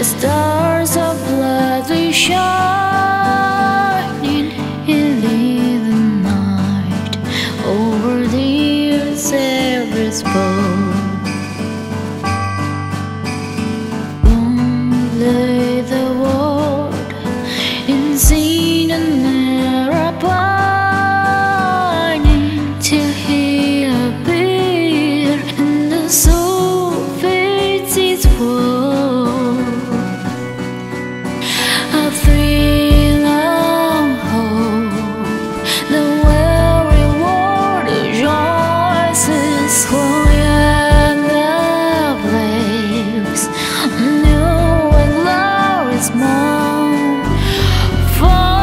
The stars are brightly shining in the night. Over the years every spoke. Long lay the world in sin and error pining till he appeared, and the soul fades its woe. A thrill of hope, the weary world rejoices, when the waves new and glorious morn. For